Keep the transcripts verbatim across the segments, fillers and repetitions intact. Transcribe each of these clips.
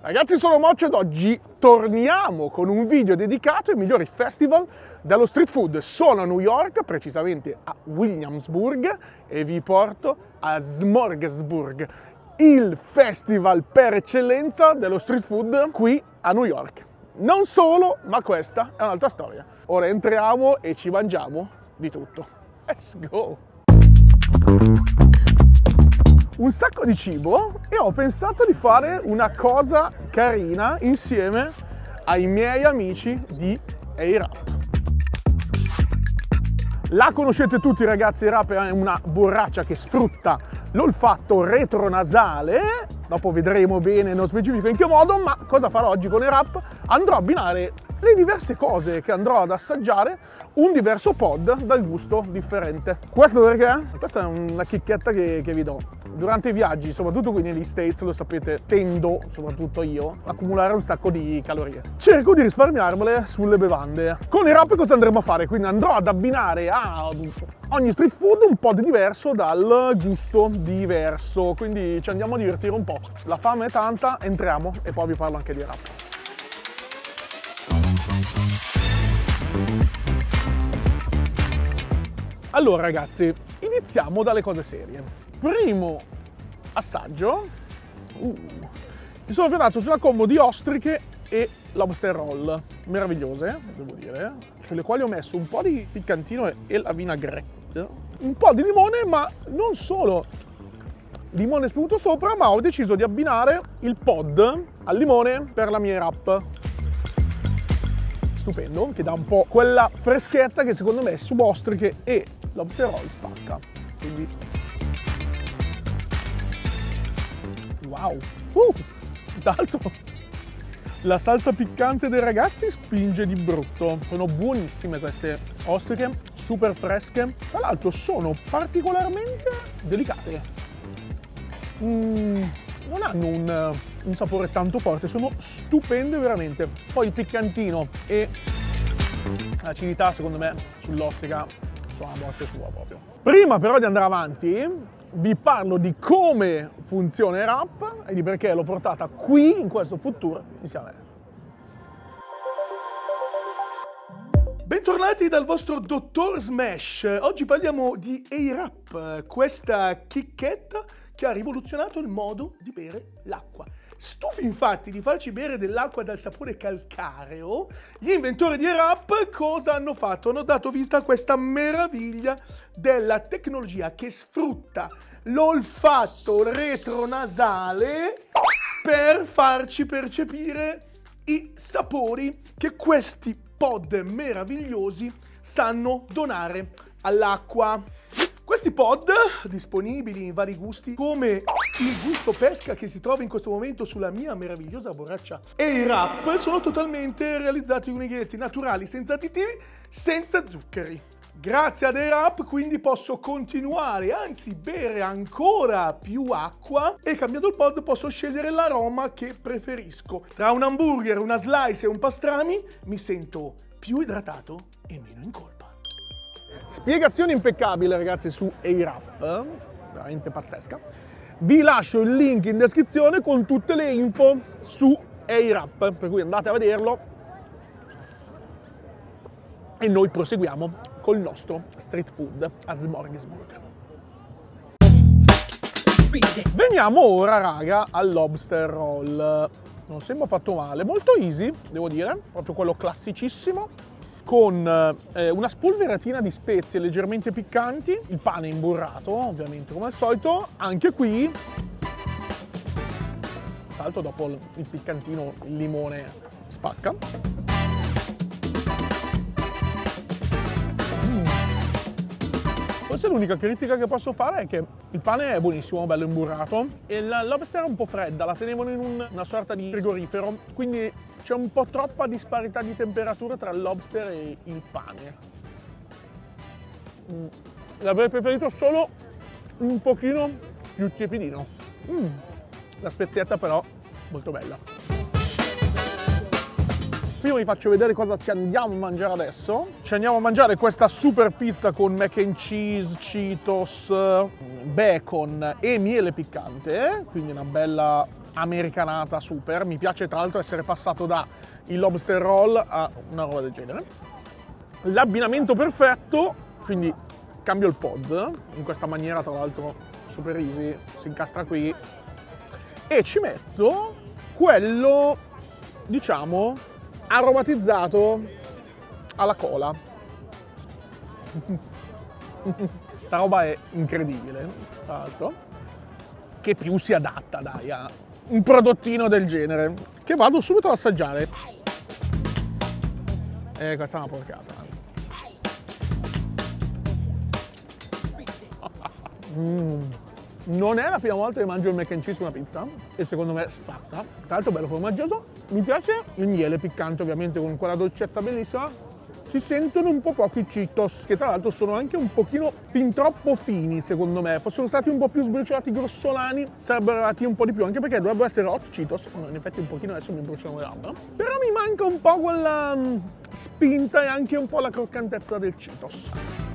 Ragazzi, sono Moccio ed oggi torniamo con un video dedicato ai migliori festival dello street food. Sono a New York, precisamente a Williamsburg, e vi porto a Smorgasburg, il festival per eccellenza dello street food qui a New York. Non solo, ma questa è un'altra storia. Ora entriamo e ci mangiamo di tutto. Let's go! Un sacco di cibo e ho pensato di fare una cosa carina insieme ai miei amici di A-Rap. La conoscete tutti, ragazzi, A-Rap è una borraccia che sfrutta l'olfatto retronasale. Dopo vedremo bene, non specifico in che modo, ma cosa farò oggi con A-Rap? Andrò a abbinare le diverse cose che andrò ad assaggiare, un diverso pod dal gusto differente. Questo perché? Questa è una chicchetta che, che vi do. Durante i viaggi, soprattutto qui negli States, lo sapete, tendo, soprattutto io, ad accumulare un sacco di calorie. Cerco di risparmiarmele sulle bevande. Con A-Rap cosa andremo a fare? Quindi andrò ad abbinare a ogni street food un pod diverso dal gusto diverso. Quindi ci andiamo a divertire un po'. La fame è tanta, entriamo e poi vi parlo anche di A-Rap. Allora ragazzi, iniziamo dalle cose serie. Primo assaggio, uh, mi sono fermato su una combo di ostriche e lobster roll, meravigliose, devo dire, sulle quali ho messo un po' di piccantino e la vinaigrette, un po' di limone, ma non solo limone spunto sopra, ma ho deciso di abbinare il pod al limone per la mia A-Rap. Stupendo, che dà un po' quella freschezza che secondo me su ostriche e lobster roll spacca. Quindi wow! Uh, d'altro la salsa piccante dei ragazzi spinge di brutto. Sono buonissime queste ostriche, super fresche. Tra l'altro sono particolarmente delicate. Mm, non hanno un, un sapore tanto forte, sono stupende veramente. Poi il piccantino e l'acidità secondo me sull'ostica sono a morte sua proprio. Prima però di andare avanti vi parlo di come funziona A-Rap e di perché l'ho portata qui in questo food tour insieme a me. Bentornati dal vostro dottor Smash. Oggi parliamo di A-Rap, questa chicchetta che ha rivoluzionato il modo di bere l'acqua. Stufi infatti di farci bere dell'acqua dal sapore calcareo, gli inventori di A-Rap cosa hanno fatto? Hanno dato vita a questa meraviglia della tecnologia che sfrutta l'olfatto retronasale per farci percepire i sapori che questi pod meravigliosi sanno donare all'acqua. Questi pod, disponibili in vari gusti, come il gusto pesca che si trova in questo momento sulla mia meravigliosa borraccia A-Rap, sono totalmente realizzati con ingredienti naturali, senza additivi, senza zuccheri. Grazie ad A-Rap quindi posso continuare, anzi bere ancora più acqua, e cambiando il pod posso scegliere l'aroma che preferisco. Tra un hamburger, una slice e un pastrami mi sento più idratato e meno in colpa. Spiegazione impeccabile ragazzi su A-Rap, veramente pazzesca. Vi lascio il link in descrizione con tutte le info su A-Rap, per cui andate a vederlo e noi proseguiamo col nostro street food a Smorgasburg. Veniamo ora raga al lobster roll. Non sembra fatto male, molto easy devo dire, proprio quello classicissimo, con eh, una spolveratina di spezie leggermente piccanti, il pane imburrato ovviamente come al solito, anche qui tra l'altro dopo il piccantino il limone spacca. Mm. Forse l'unica critica che posso fare è che il pane è buonissimo, bello imburrato, e la lobster è un po' fredda, la tenevano in un, una sorta di frigorifero, quindi c'è un po' troppa disparità di temperatura tra il lobster e il pane. Mm. L'avrei preferito solo un pochino più tiepidino. Mm. La spezietta però molto bella. Prima vi faccio vedere cosa ci andiamo a mangiare adesso. Ci andiamo a mangiare questa super pizza con mac and cheese, Cheetos, bacon e miele piccante, quindi una bella americanata super. Mi piace tra l'altro essere passato da il lobster roll a una roba del genere. L'abbinamento perfetto, quindi cambio il pod, in questa maniera tra l'altro super easy, si incastra qui, e ci metto quello, diciamo, aromatizzato alla cola. Sta roba è incredibile, tra l'altro, che più si adatta, dai, a un prodottino del genere, che vado subito ad assaggiare. E questa è una porcata. Mm. Non è la prima volta che mangio il mac and cheese su una pizza e secondo me spacca. Tra l'altro bello formaggioso. Mi piace il miele piccante, ovviamente, con quella dolcezza bellissima. Si sentono un po' pochi Cheetos, che tra l'altro sono anche un pochino fin troppo fini, secondo me. Fossero stati un po' più sbriciolati, grossolani, sarebbero arrivati un po' di più, anche perché dovrebbero essere hot Cheetos. No, in effetti un pochino adesso mi bruciano le labbra. Però mi manca un po' quella um, spinta e anche un po' la croccantezza del Cheetos.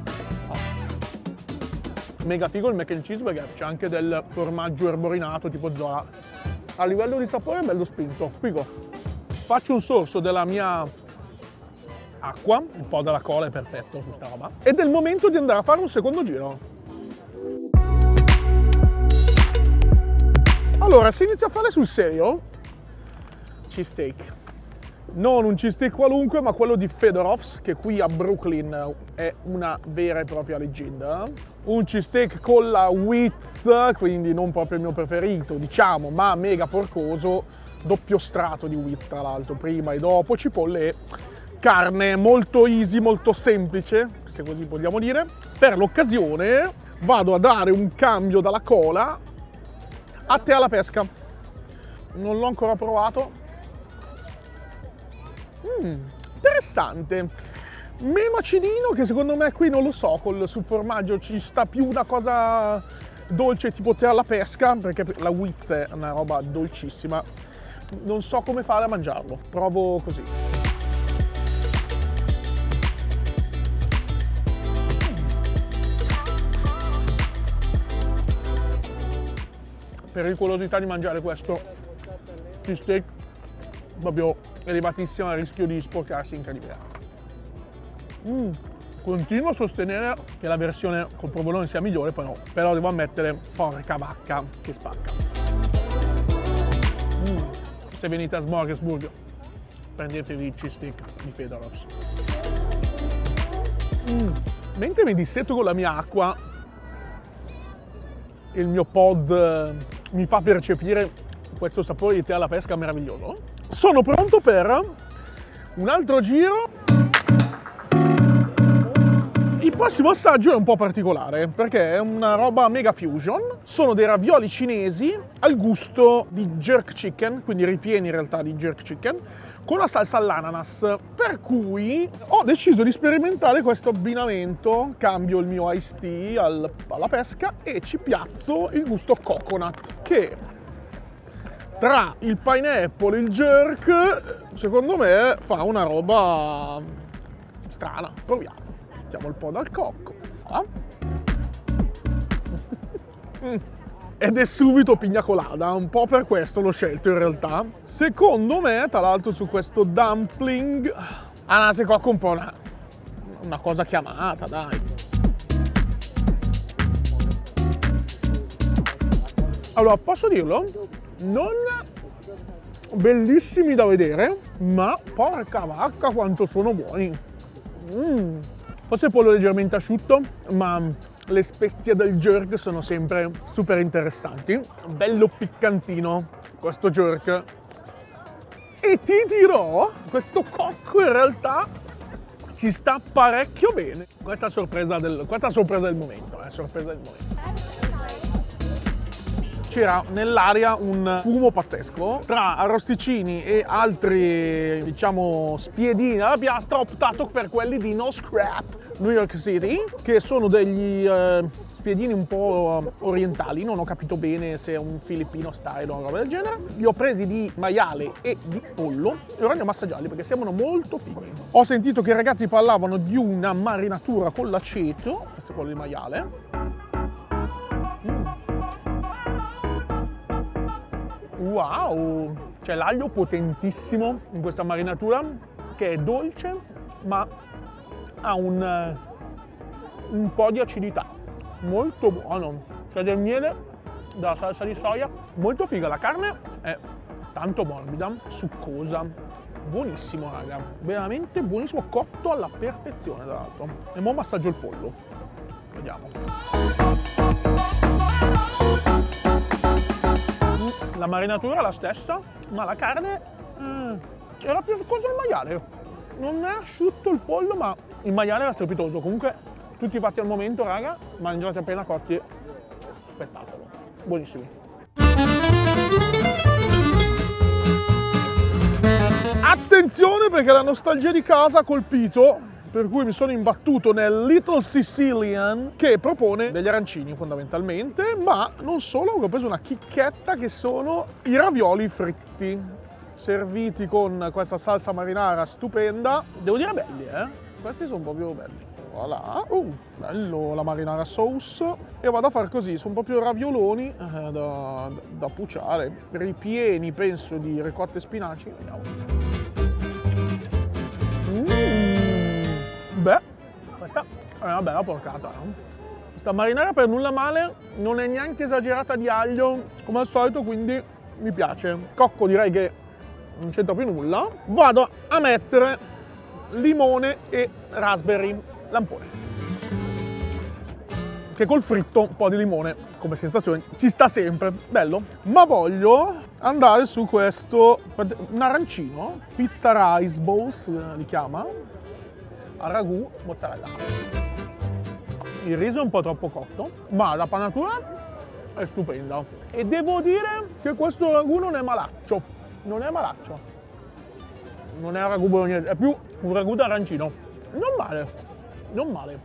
Mega figo il mac and cheese perché c'è anche del formaggio erborinato tipo Zola. A livello di sapore è bello spinto, figo. Faccio un sorso della mia acqua, un po' della cola è perfetto su sta roba. Ed è il momento di andare a fare un secondo giro. Allora, si inizia a fare sul serio cheesesteak. Non un cheesesteak qualunque, ma quello di Fedorov's, che qui a Brooklyn è una vera e propria leggenda. Un cheesesteak con la Wheats, quindi non proprio il mio preferito, diciamo, ma mega porcoso, doppio strato di Wheats tra l'altro, prima e dopo, cipolle e carne, molto easy, molto semplice, se così vogliamo dire. Per l'occasione vado a dare un cambio dalla cola a tè alla pesca. Non l'ho ancora provato. Mm, interessante, meno acidino, che secondo me qui non lo so, col, sul formaggio ci sta più una cosa dolce tipo tè alla pesca, perché la Wheats è una roba dolcissima. Non so come fare a mangiarlo, provo così. Pericolosità di mangiare questo cheesesteak proprio elevatissima, il rischio di sporcarsi incredibile. Mm. Continuo a sostenere che la versione col provolone sia migliore, però, però devo ammettere, porca vacca, che spacca. Mm. Se venite a Smorgasburg, prendetevi il cheesesteak di Fedorov's. Mm. Mentre mi disseto con la mia acqua, il mio pod eh, mi fa percepire questo sapore di tè alla pesca meraviglioso. Sono pronto per un altro giro. Il prossimo assaggio è un po' particolare perché è una roba mega fusion. Sono dei ravioli cinesi al gusto di jerk chicken, quindi ripieni in realtà di jerk chicken, con la salsa all'ananas. Per cui ho deciso di sperimentare questo abbinamento, cambio il mio iced tea al, alla pesca e ci piazzo il gusto coconut, che tra il pineapple e il jerk, secondo me fa una roba strana. Proviamo. Mettiamo il po' dal cocco. Ah. Ed è subito pigna colada, un po' per questo l'ho scelto in realtà. Secondo me, tra l'altro su questo dumpling, ananas e cocco un po' una, una cosa chiamata, dai. Allora, posso dirlo? Non bellissimi da vedere, ma porca vacca quanto sono buoni. Mm. Forse il pollo leggermente asciutto, ma le spezie del jerk sono sempre super interessanti. Bello piccantino questo jerk. E ti dirò, questo cocco in realtà ci sta parecchio bene. Questa è sorpresa del, questa è sorpresa del momento, eh, sorpresa del momento. C'era nell'aria un fumo pazzesco. Tra arrosticini e altri, diciamo, spiedini alla piastra, ho optato per quelli di No Scrap New York City, che sono degli eh, spiedini un po' orientali. Non ho capito bene se è un filippino style o una roba del genere. Li ho presi di maiale e di pollo e ora andiamo a assaggiarli perché sembrano molto fighi. Ho sentito che i ragazzi parlavano di una marinatura con l'aceto. Questo è quello di maiale. Wow! C'è l'aglio potentissimo in questa marinatura che è dolce ma ha un, un po' di acidità. Molto buono. C'è del miele, della salsa di soia. Molto figa. La carne è tanto morbida, succosa. Buonissimo, raga. Veramente buonissimo. Cotto alla perfezione, tra l'altro. E mo massaggio il pollo. Vediamo. La marinatura è la stessa, ma la carne mm, era più succosa il maiale. Non è asciutto il pollo, ma il maiale era strepitoso. Comunque, tutti fatti al momento, raga, mangiati appena cotti. Spettacolo. Buonissimi. Attenzione, perché la nostalgia di casa ha colpito, per cui mi sono imbattuto nel Little Sicilian, che propone degli arancini fondamentalmente, ma non solo, ho preso una chicchetta che sono i ravioli fritti, serviti con questa salsa marinara stupenda. Devo dire belli, eh? Questi sono proprio belli. Voilà, uh, bello la marinara sauce. E vado a fare così, sono proprio ravioloni eh, da, da puciare, ripieni penso di ricotte e spinaci. Vediamo. Mm, beh, questa è una bella porcata, no? Questa marinara per nulla male, non è neanche esagerata di aglio come al solito, quindi mi piace. Cocco direi che non c'entra più nulla. Vado a mettere limone e raspberry, lampone, che col fritto un po' di limone come sensazione ci sta sempre, bello. Ma voglio andare su questo, un arancino, pizza rice balls li chiama, a ragù mozzarella. Il riso è un po' troppo cotto, ma la panatura è stupenda. E devo dire che questo ragù non è malaccio, non è malaccio. Non è un ragù bolognese, è più un ragù d'arancino. Non male, non male.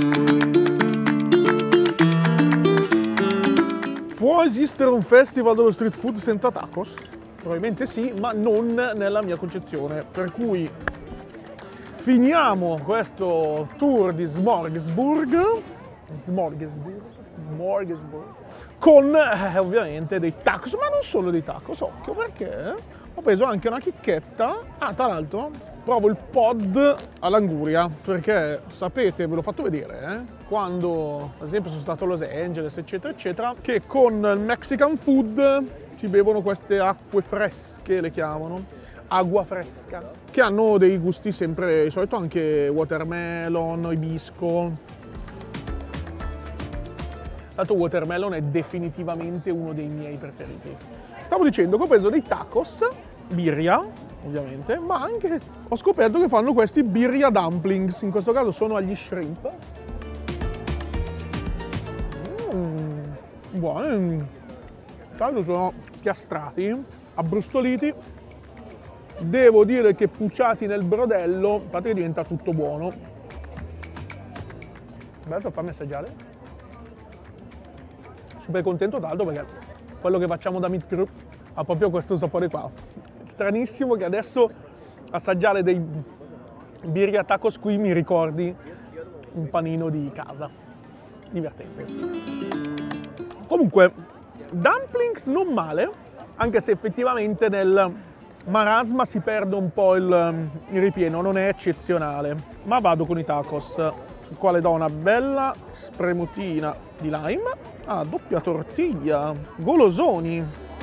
Può esistere un festival dello street food senza tacos? Probabilmente sì, ma non nella mia concezione. Per cui finiamo questo tour di Smorgasburg, Smorgasburg, Smorgasburg con eh, ovviamente dei tacos, ma non solo dei tacos, occhio, perché ho preso anche una chicchetta. Ah, tra l'altro provo il pod all'anguria, perché sapete, ve l'ho fatto vedere, eh? Quando ad esempio sono stato a Los Angeles, eccetera, eccetera, che con il Mexican food ci bevono queste acque fresche, le chiamano, agua fresca, che hanno dei gusti sempre, di solito anche watermelon, ibisco. Tanto watermelon è definitivamente uno dei miei preferiti. Stavo dicendo che ho preso dei tacos, birria, ovviamente, ma anche ho scoperto che fanno questi birria dumplings, in questo caso sono agli shrimp. Mm, buoni. Tra l'altro sono piastrati, abbrustoliti. Devo dire che puciati nel brodello, a parte che diventa tutto buono. Adesso fammi assaggiare. Super contento tra l'altro perché quello che facciamo da Meat Crew ha proprio questo sapore qua. Stranissimo che adesso assaggiare dei birria tacos qui mi ricordi un panino di casa. Divertente. Comunque, dumplings non male, anche se effettivamente nel marasma si perde un po' il, il ripieno, non è eccezionale. Ma vado con i tacos, sul quale do una bella spremutina di lime. Ah, doppia tortiglia, golosoni.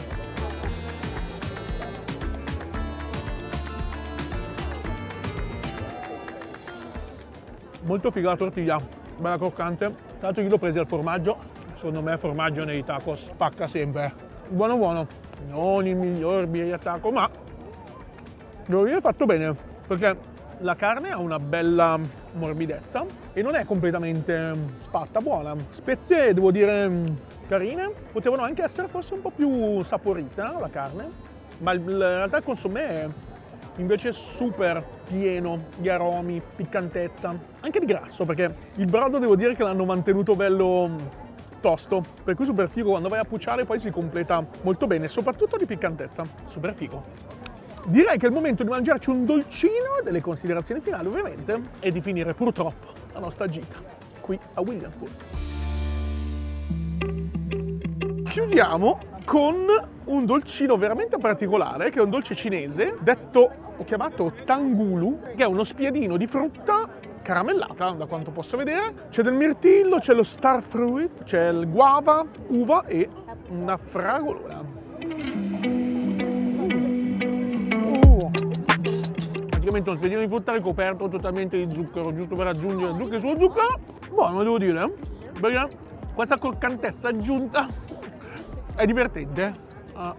Molto figa la tortiglia, bella croccante. Tra l'altro io l'ho presa al formaggio, secondo me il formaggio nei tacos spacca sempre. Buono buono, non il miglior birria taco, ma devo dire fatto bene, perché la carne ha una bella morbidezza e non è completamente spatta, buona. Spezie, devo dire, carine. Potevano anche essere forse un po' più saporita la carne, ma in realtà il consommé è invece super pieno di aromi, piccantezza, anche di grasso, perché il brodo devo dire che l'hanno mantenuto bello tosto, per cui super figo. Quando vai a puciare poi si completa molto bene, soprattutto di piccantezza, super figo. Direi che è il momento di mangiarci un dolcino, delle considerazioni finali ovviamente, e di finire purtroppo la nostra gita qui a Williamsburg. chiudiamo con un dolcino veramente particolare, che è un dolce cinese, detto o chiamato tangulu, che è uno spiedino di frutta caramellata, da quanto posso vedere. C'è del mirtillo, c'è lo star fruit, c'è il guava, uva e una fragolona. Uh. Praticamente uno spiedino di frutta ricoperto totalmente di zucchero, giusto per aggiungere zucchero su zucchero. Buono, devo dire, perché questa croccantezza aggiunta è divertente. Uh.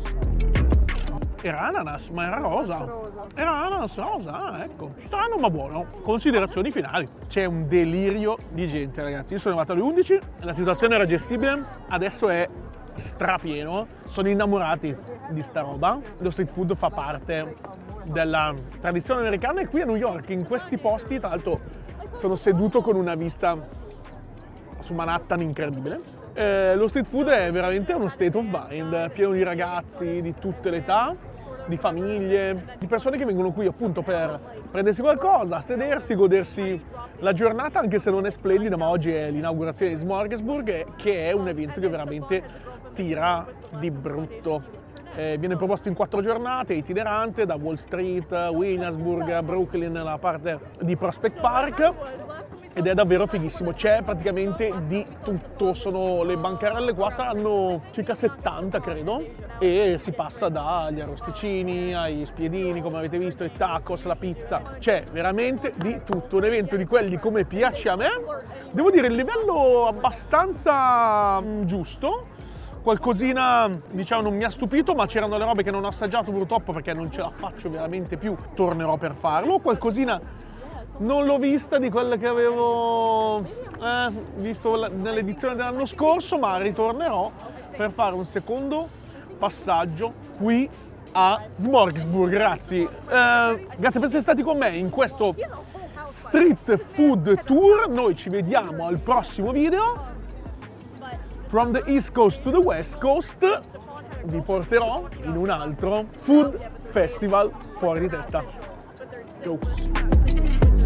Era ananas, ma era rosa. Era ananas rosa, ah, ecco. Strano ma buono. Considerazioni finali. C'è un delirio di gente, ragazzi. Io sono arrivato alle undici, la situazione era gestibile, adesso è strapieno. Sono innamorati di sta roba. Lo street food fa parte della tradizione americana e qui a New York, in questi posti, tra l'altro sono seduto con una vista su Manhattan incredibile. Eh, lo street food è veramente uno state of mind, pieno di ragazzi di tutte le età, di famiglie, di persone che vengono qui appunto per prendersi qualcosa, sedersi, godersi la giornata, anche se non è splendida, ma oggi è l'inaugurazione di Smorgasburg, che è un evento che veramente tira di brutto. Eh, viene proposto in quattro giornate, itinerante, da Wall Street, Williamsburg, Brooklyn, nella parte di Prospect Park, ed è davvero fighissimo. C'è praticamente di tutto, sono le bancarelle qua saranno circa settanta credo, e si passa dagli arrosticini ai spiedini, come avete visto, i tacos, la pizza, c'è veramente di tutto, un evento di quelli come piace a me. Devo dire il livello abbastanza giusto. Qualcosina, diciamo, non mi ha stupito, ma c'erano le robe che non ho assaggiato purtroppo perché non ce la faccio veramente più, tornerò per farlo. Qualcosina non l'ho vista di quelle che avevo eh, visto nell'edizione dell'anno scorso, ma ritornerò per fare un secondo passaggio qui a Smorgasburg, ragazzi. Eh, grazie per essere stati con me in questo Street Food Tour. Noi ci vediamo al prossimo video. From the East Coast to the West Coast vi porterò in un altro food festival fuori di testa. Go!